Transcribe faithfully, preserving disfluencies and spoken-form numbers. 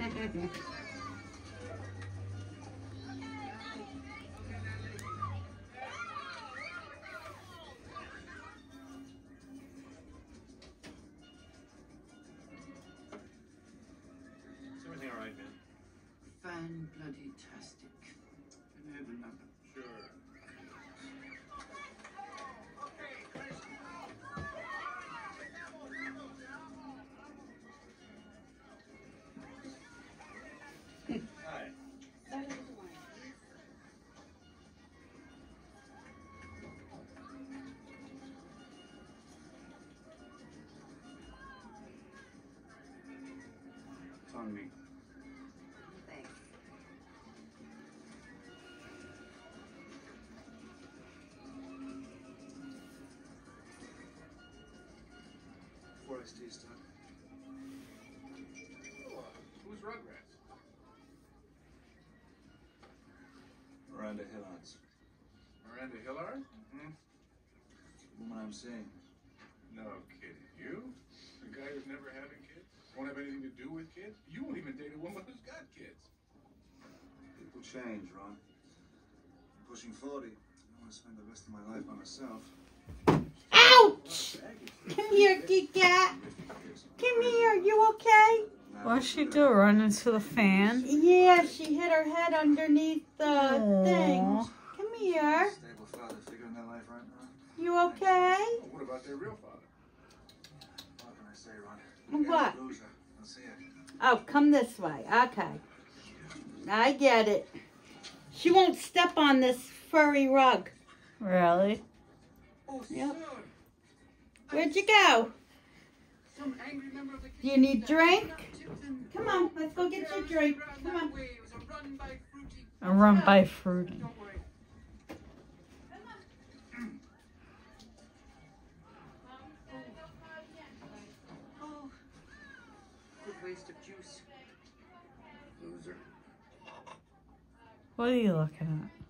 everything all right, man? Fan-bloody-tastic. Can I have another? Sure. Hi. It's on me. Thanks. Four X T stuff. Oh, uh, who's Rugrats? Miranda Hillards. Miranda Hillard? Mm-hmm. Woman I'm seeing. No kidding. You? The guy who's never having kids? Won't have anything to do with kids? You won't even date a woman who's got kids. People change, Ron. I'm pushing forty. I want to spend the rest of my life by myself. Ouch! Come here, Giga. Come here, you okay? What'd she do? Run into the fan? Yeah, she hit her head underneath the Aww. thing. Come here. Stable father figure in their life right now. You okay? Well, what about their real father? What can I say, Ron? What? Guy's a loser. I'll see it. Oh, come this way. Okay. I get it. She won't step on this furry rug. Really? Oh, Yep. son. Where'd you go? Some angry member of the Do you need drink? Come on, let's go get your drink. Come on. I run by fruity. Don't worry. Oh, good waste of juice. Loser. What are you looking at?